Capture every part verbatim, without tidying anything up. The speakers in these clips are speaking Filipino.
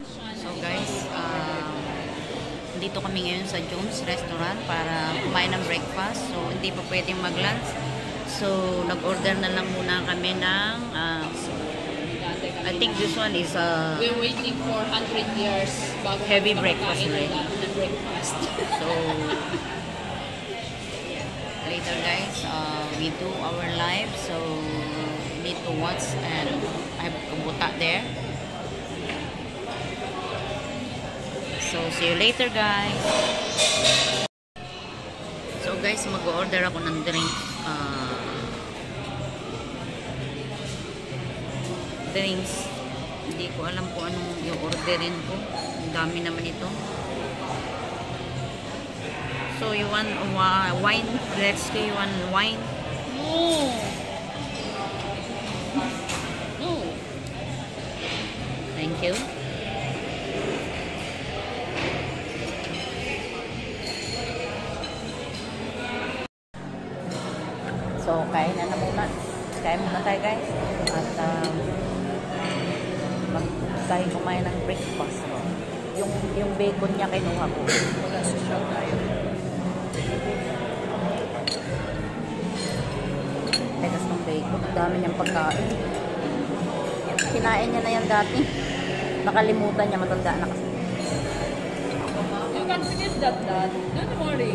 So guys, um, dito kami ngayon sa Jones Restaurant para kumain ng breakfast. So hindi pa pwedeng mag-lunch. So nag-order na lang muna kami ng uh, I think this one is uh, we're waiting for one hundred years bago heavy breakfast, right? Na breakfast. So later guys, uh, we do our live. So need to watch and I have kabuta there. So, see you later, guys. So, guys, mag-order ako ng drink. Uh, drinks. Hindi ko alam kung anong yung orderin ko. Ang dami naman ito. So, you want uh, wine? Let's say you want wine? No. No. Thank you. So, kain na na muna. Kain muna tayo, guys. At, um, mag tayo kumain ng breakfast. So, yung, yung bacon niya kinuha ko. Wala sa shop tayo. Tegas ng bacon. Ang dami niyang pagkain. Kinain niya na yan dati. Nakalimutan niya. Matanda na kasi. You can finish that, Dad. Don't worry.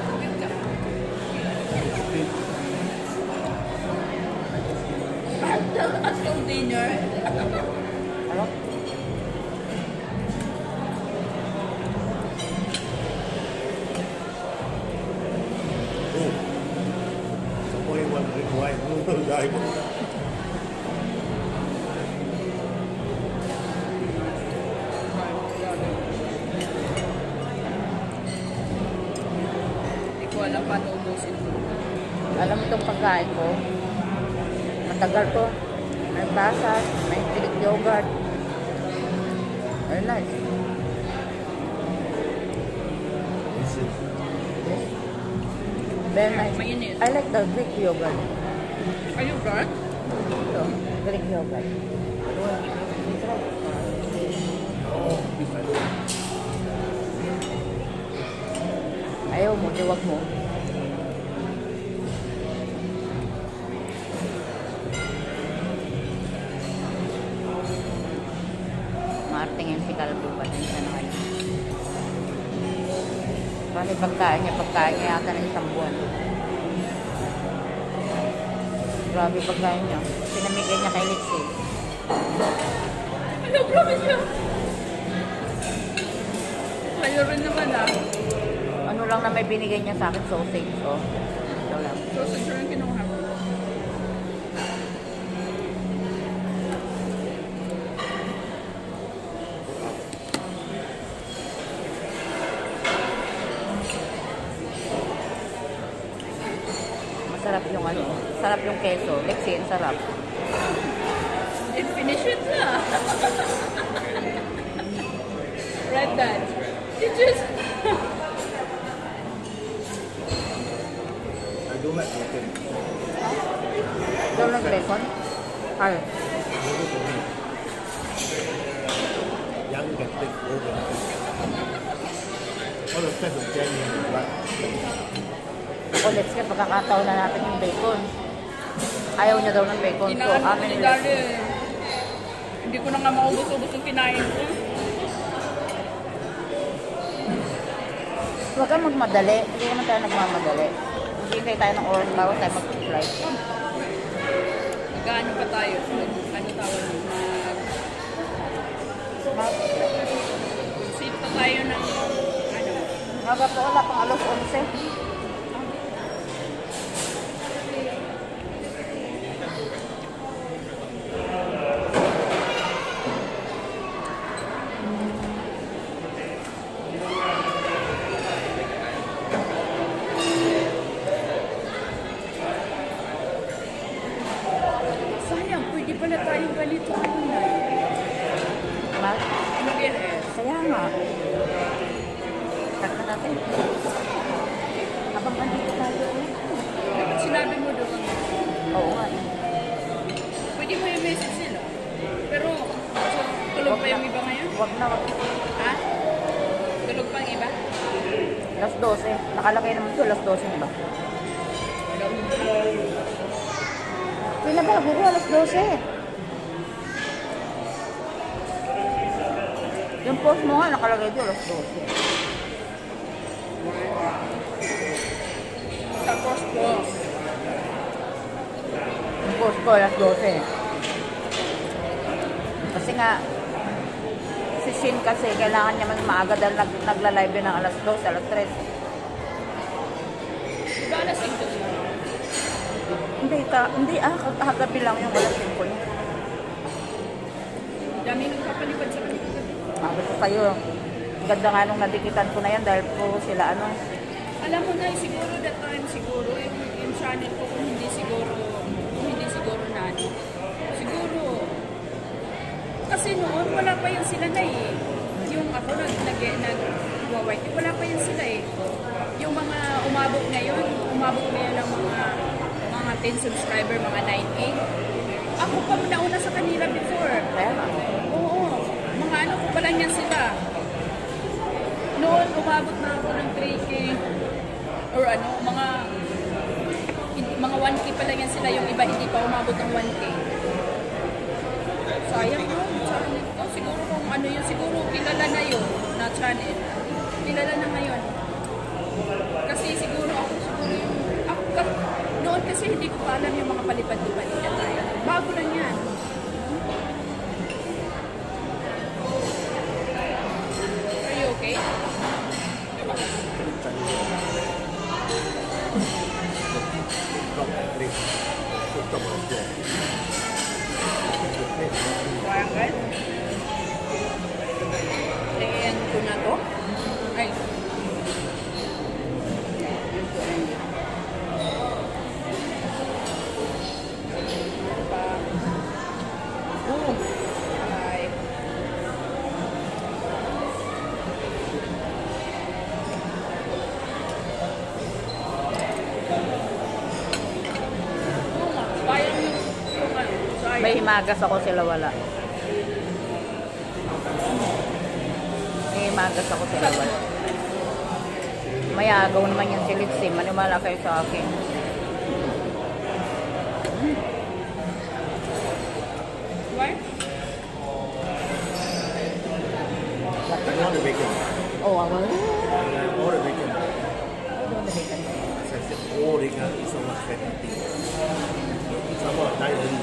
Until dinner. Ano? Somebody want to drink wine. Like, Hindi ko alam paano ubusin ko. Alam mo itong pagkain ko? Matagal to. May pasas, may Greek yogurt. Very nice. this is Very nice. Mainit. I like the Greek yogurt. Are you drunk? Ito, Greek yogurt. Ayaw mo, diwag mo. Marting yung si Calvo pa din siya na kayo. Kasi pagkain niya, pagkain niya yata ng isang buwan. Grabe pagkain niya. Pinamigay niya kay Lexi. Ano, promise niya? Kayo rin naman ah. Ano lang na may binigay niya sa akin, sausage. Oh. Ito lang. Sausage rin kinuha ko. Masarap yung ano. Sarap yung keso. Lexi, ang sarap. And finish it na. Right, Dad? You just... I don't like bacon. Don't like bacon? Ay. Young can take over. All the fat of Jenny, right? Ako, Lexi, pagkakataon na natin yung bacon. Ayaw niya daw ng bacon. So, Kinain ko amin ni yung Daddy. Hindi ko na nga maubos-ubos yung kinain ko. Huwag kang magmadali. Hindi naman tayo nagmamadali. Hintay tayo ng oras bago tayo mag-flight. Nag-ano pa tayo? Ano tawag yun? Mag... Sit pa tayo ng... Ano? Maga po, wala pang alas onse. Sayang, pwede pala tayong ganito muna. Ma? Mag-e-es. Kaya nga. Cut na natin. Habang andito tayo. Dapat sinabi mo doon. Oo nga. Pwede mo yung message sila. Pero, so, tulog pa yung iba ngayon? Wag na, wag. Ha? Tulog pang iba? alas dose. Nakalagay naman ito, alas dose, di ba? Pinabago ko, alas dose. Yung post mo nga, nakalagay ito, alas dose. Tapos po, Yung post ko, alas dose. Kasi nga, si Shin kasi, kailangan niya mas maaga dahil nag, nagla-live yun ng alas dose, alas tres. di ba alas singko siya? Hindi, ta, hindi ah, kagabi lang yung alas cinco niya. Dami nagpapalipad sa kanila. Sabi ko sa'yo, ganda nga nung nadikitan ko na yan dahil po sila ano. Alam mo na, siguro that time, siguro, yung, yung channel ko, kung hindi siguro, kung hindi siguro na ano, siguro, kasi noon, wala pa yung sila na eh. Yung ako, nag, nag, nag, white, wala pa yung sila eh. Yung mga umabot ngayon, umabot ngayon ng mga, mga ten subscriber, mga nine K. Ako pa nauna sa kanila before. Kaya nga. Oo, mga ano ko pa lang yan sila. Noon, umabot na ako ng three K. Or ano, mga mga one K pa lang yan sila. Yung iba hindi pa umabot ng one K. Sayang no, channel ko. Siguro kung ano yun, siguro kilala na yun na channel. Kilala na ngayon. Kasi siguro ako, siguro yung, ako, noon kasi hindi ko pa alam yung mga palipad-lipad nila tayo. Bago lang yan. Are you okay? Drop the plate. Put them on the floor. Sayang guys. Tingin ko na to. Ay. Boom. Ay. Oo nga, sayang yung, yung ano, sayang. May himagas ako, sila wala. May himagas ako, sila wala. May agaw naman yung silitsi. Maniwala kayo sa akin. Why? I want the bacon. Oh, I will. All the bacon. Doon na bacon. As I said, all they can eat so much fat and thing. Some more die early.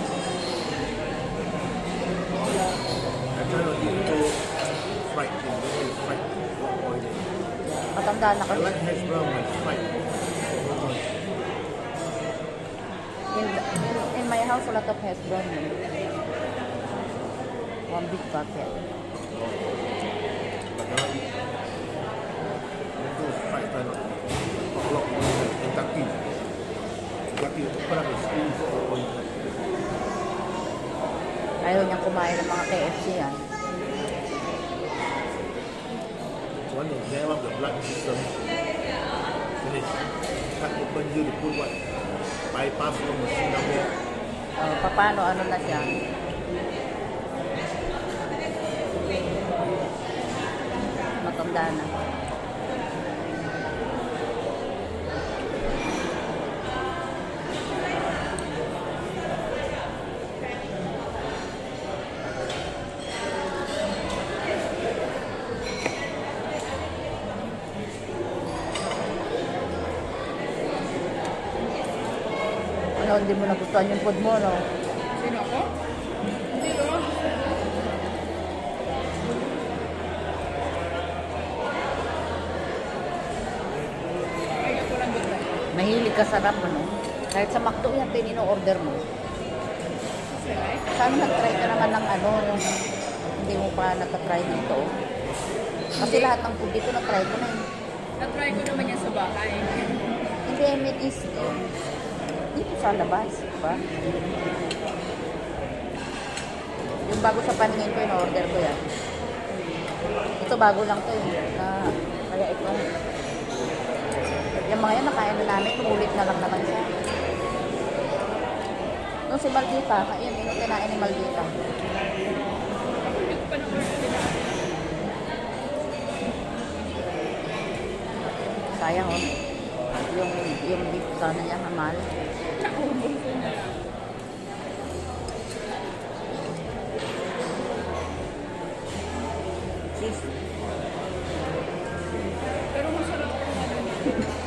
I try not to eat too fried thing. Don't eat fried thing. Not oily. Matanda na I kasi. like hash brown but fried. In, in my house, a lot of hash brown. One big bucket. But cannot eat. Don't do fried kind of block Kentucky. Kentucky, open up the school for oil. Ayaw niyang kumain ng mga K F C yan. One is jam up the blood system. Finish. Cut open you to put what? Bypass the machine down there. Uh, paano, ano na siya? Matanda na. Ano, hindi mo nagustuhan yung food mo, no? Sino ako? Hindi oh. Ay, ako lang ganda. Mahilig ka sa rap, ano? Kahit sa McDo yan, tinino-order mo. Kasi like, Sana nag-try ka naman ng ano, yung hindi mo pa nag-try dito. Kasi lahat ng food dito na-try ko na yun. na-try ko naman yan sa bahay. Hindi, I mean is, eh, dito sa labas, diba? Yung bago sa paningin ko, yung order ko yan. Ito bago lang to eh. Na, kaya ito. Yung mga yan, nakain na namin, tumulit na lang naman siya. Nung si Maldita, yun, yun yung kinain ni Maldita. Yung pa naman sila. Sayang oh. Yung, yung beef sana niya, hamal. Naubos ko na lang. Cheese. Pero masarap po nga.